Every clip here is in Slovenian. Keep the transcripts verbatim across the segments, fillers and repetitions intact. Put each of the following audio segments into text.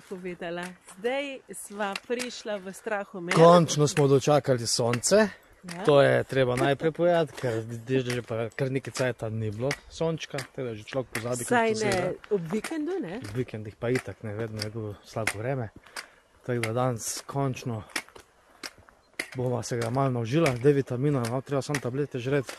povedala. Zdaj sva prišla v Strahomer. Končno smo dočakali sonce. Ja. To je treba najprej povedati, ker že pa kar nekaj cajta ni bilo sončka, teda že človek pozabi, saj ne, ob vikendu, ne? Ob vikendih pa itak, ne, vedno je bilo slabo vreme. Tako da danes končno bomo se ga malo naužila, D vitamina, no, treba samo tablete žreti.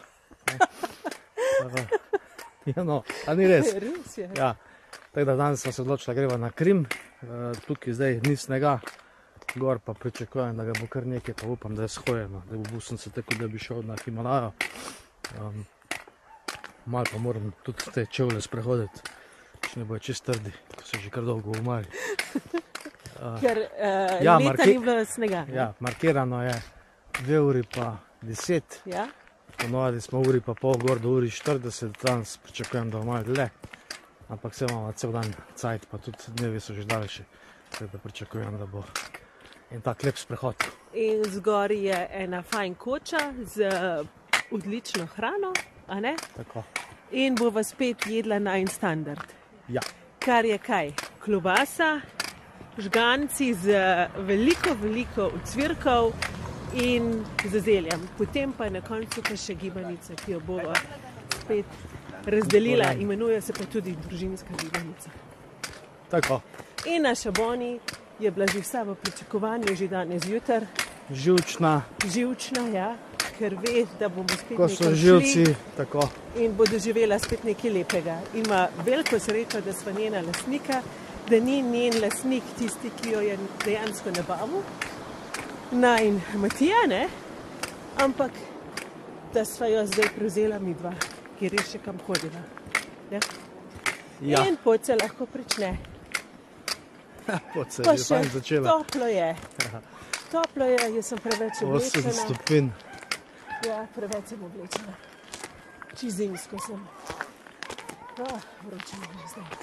Ja, no, a ni res? Res je. Ja, tako da danes smo se odločila, greva na Krim, tukaj zdaj ni snega. Gor pa pričakujem, da ga bo kar nekaj, pa upam, da je shojeno, da bo busem se tako, da bi šel na Himalajo. Um, malo pa moram tudi te čevlje sprehoditi, če ne bojo čist trdi, ko so že kar dolgo umali. Uh, ker uh, ja, leta ni bilo snega. Ja, markirano je dve uri pa deset, ja? Ponovadi smo uri pa pol gor do uri štirideset, danes pričakujem, da bo malo dlje, ampak se imamo cel dan cajt, pa tudi dnevi so že daljši, tako da pričakujem, da bo in tak lep sprehod. In zgori je ena fajn koča z odlično hrano, a ne? Tako. In bova spet jedla najin standard. Ja. Kar je kaj? Klobasa, žganci z veliko, veliko ocvirkov in z zeljem. Potem pa na koncu pa še gibanica, ki jo bova spet razdelila. Imenuje se pa tudi družinska gibanica. Tako. In naša Boni je bila že vsa v pričakovanju, že danes zjutraj. Živčna. Živčna, ja, ker ve, da bomo spet ko nekam so živci, šli tako. In bo doživela spet nekaj lepega. Ima veliko srečo, da sva njena lastnika, da ni njen lastnik tisti, ki jo je dejansko nabavil, najin Matija, ne? Ampak da sva jo zdaj prevzela midva, ki res še kam hodila. Ja? Ja. In pot se lahko prične. Pot se je že fajn začela. Toplo je. Toplo je, jaz sem preveč oblečena. osemdeset stopinj. Ja, preveč sem oblečena. Čez zimsko sem. Oh, vroče mi je zdaj.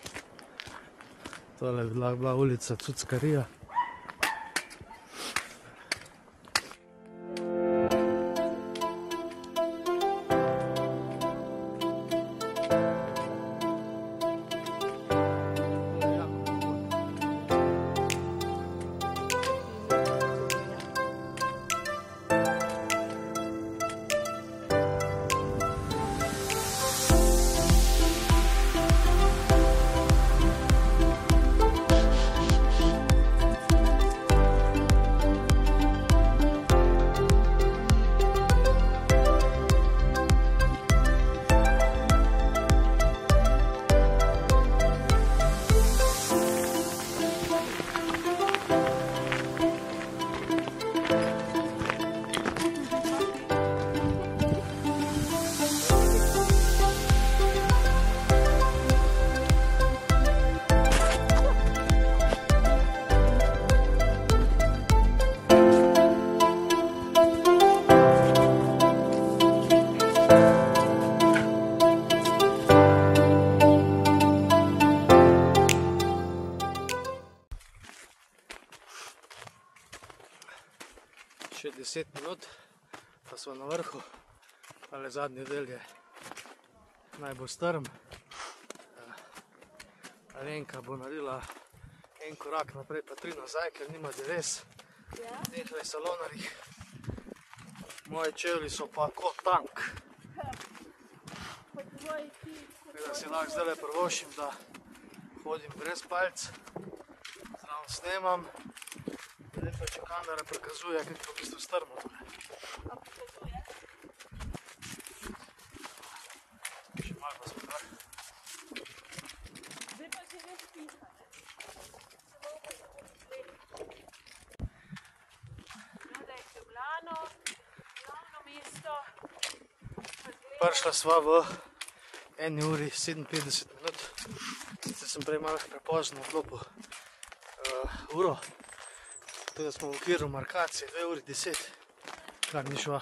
Tole je bila, bila ulica Cuckarija. Še deset minut, pa smo na vrhu, ale zadnji del je najbolj strm. Alenka bo naredila en korak naprej, pa tri nazaj, ker nima dreves. Nekaj salonarjih. Moji čevlji so pa kot tank. Da si lahko zdaj prvošim, da hodim brez palc, zraven snemam. Zdaj pa če kamera prikazuje, kako je v bistvu strmo. A prikazuje? Še malo pa smo tukaj. Zdaj pa že res piha. No, da je Ljubljano, glavno mesto. Prišla sva v eni uri sedeminpetdeset minut. Zdaj sem prej malo prepozno odklopil uro. Tako da smo v okviru markacije dve uri deset, kar ni švah.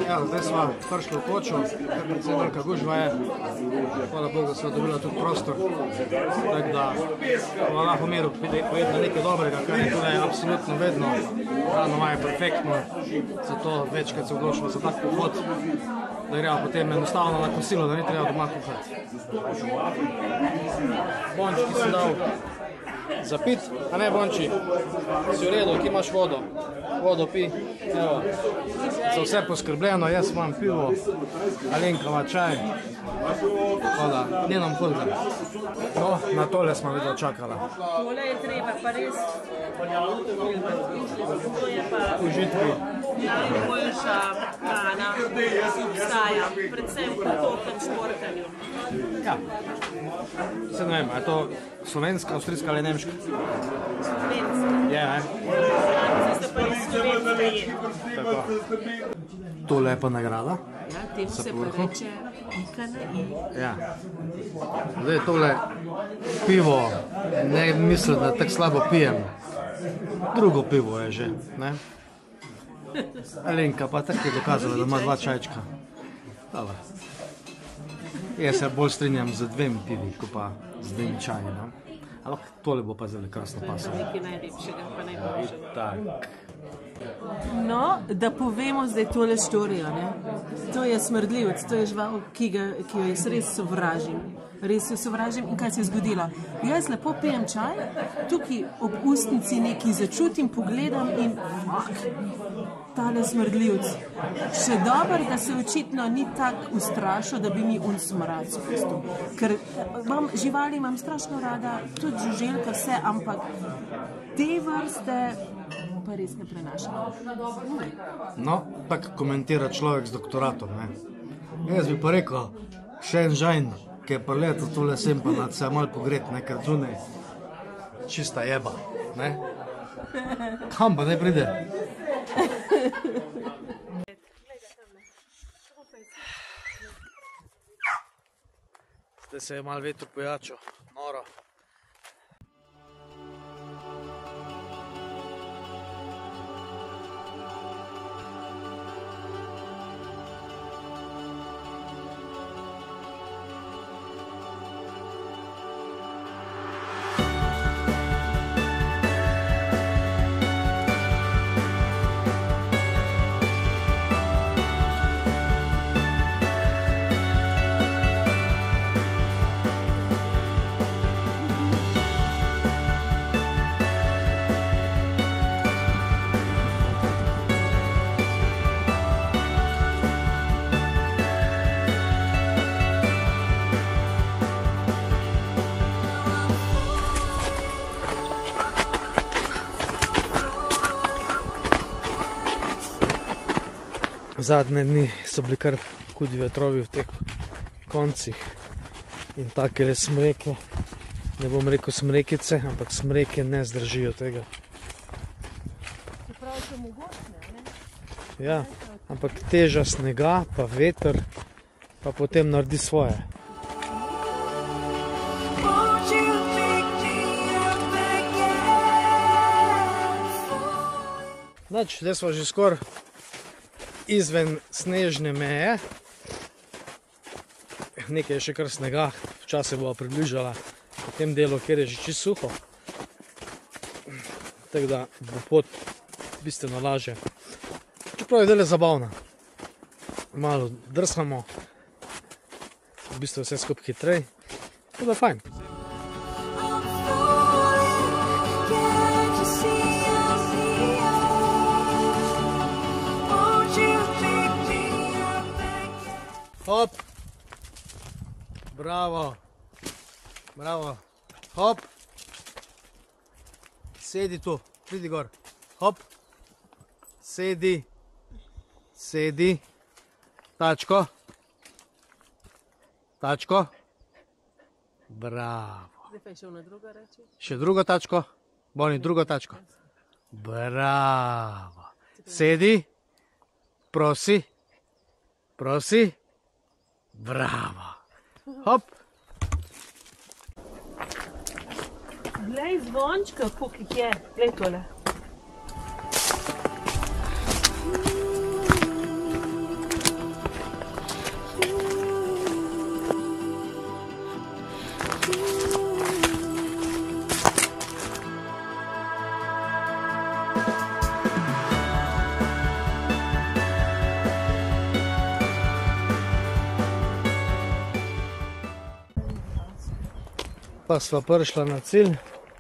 Evo, zdaj smo prišli v kočo, kar predvsem velika gužva je. Hvala Bogu, da smo dobili tudi prostor. Tako da bomo lahko miru pojedli nekaj dobrega, kar je tukaj absolutno vedno. Hrano ima je perfektno, zato večkrat se odločimo za tak pohod, da gremo potem enostavno na kosilo, da ni treba doma kuhati. Bončki si dal za pit, a ne Bonči? Si v redu, ki imaš vodo? Vodo pi, evo. Za vse poskrbljeno, jaz imam pivo, Alenka ima čaj. Voda, ni nam hudega. No, na tole smo vedno čakala. Tole je treba pa res. To je pa Užitki. najboljša hrana, ki obstaja, predvsem po tokem športanju. Ja. Se ne vem, je to slovenska, avstrijska ali nemška? Slovenska. Je, ne? Zdaj pa res slovenska je. Tako. Tole je pa nagrada. Ja, temu se pa reče pika na i. Ja. Zdaj tole pivo, ne mislim, da tako slabo pijem. Drugo pivo je že, ne? Alenka pa tako je dokazala, da ima dva čajčka. Dobar. Jaz se bolj strinjam z dvem pivi, ko pa z dvem čaji, ne? Ampak tole bo pa zelo krasno pasalo. To je nekaj najlepšega, pa najboljšega. Tak. No, da povemo zdaj tole štorijo, ne? To je smrdljivec, to je žival, ki, ga, ki jo jaz res sovražim. Res jo sovražim in kaj se je zgodilo. Jaz lepo pijem čaj, tukaj ob ustnici nekaj začutim, pogledam in fuck, tale smrdljivec. Še dobro, da se očitno ni tak ustrašil, da bi mi un smrad spustil. Ker imam, živali imam strašno rada, tudi žuželka, vse, ampak te vrste pa res ne prenašam. No, tako komentira človek z doktoratom, ne? Jaz bi pa rekel, še en žajn, ki je pa leto tole sem pa nad se malo pogret, ne, ker zunaj čista jeba, ne? Kam pa ne pride? Zdaj se je malo veter pojačal, noro. Zadnje dni so bili kar hudi vetrovi v teh koncih in takele smreke, ne bom rekel smrekice, ampak smreke ne zdržijo tega. Čeprav so mogočne, ne? Ja, ampak teža snega, pa veter, pa potem naredi svoje. Nač, zdaj smo že skoraj izven snežne meje. Nekaj je še kar snega, včasih bova približala v tem delu, kjer je že čisto suho. Tako da bo pot bistveno lažje. Čeprav je zdaj zabavna. Malo drsamo, v bistvu vse skupaj hitrej. Tako da fajn. Hop, bravo, bravo, hop, sedi tu, pridi gor, hop, sedi, sedi, tačko, tačko, bravo. Zdaj pa je šel na drugo reči. Še drugo tačko, Boni, drugo tačko, bravo, sedi, prosi, prosi. Bravo. Hop. Glej zvončka, koliko je. Glej tole. pa sva prišla na cilj.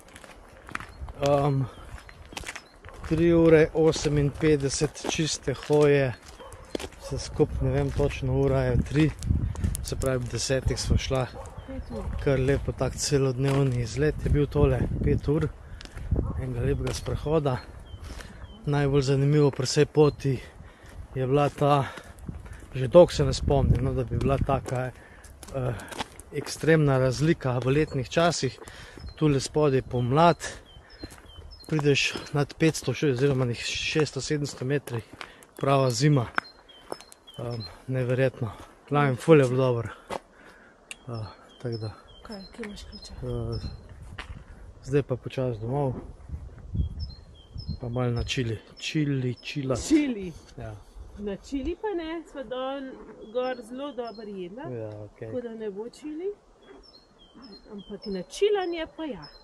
Um, tri ure oseminpetdeset čiste hoje, vse skup, ne vem točno, ura je tri, se pravi ob desetih sva šla. Kar lepo tak celodnevni izlet je bil tole, pet ur, enega lepega sprehoda. Najbolj zanimivo pri vsej poti je bila ta, že dolgo se ne spomnim, no, da bi bila taka uh, ekstremna razlika v letnih časih. Tule spodaj pomlad, prideš nad petsto, oziroma šeststo sedemsto metrih, prava zima. Um, neverjetno. Glavim, ful je bilo dobro. Uh, tako da. Kaj, kje imaš ključe? Uh, zdaj pa počas domov. Pa malo na čili. Čili, čila. Čili? Ja. Na čili pa ne, sva don gor zelo dobro jedla. Ja, okej. Tako da ne bo čili. Ampak na čilanje pa ja.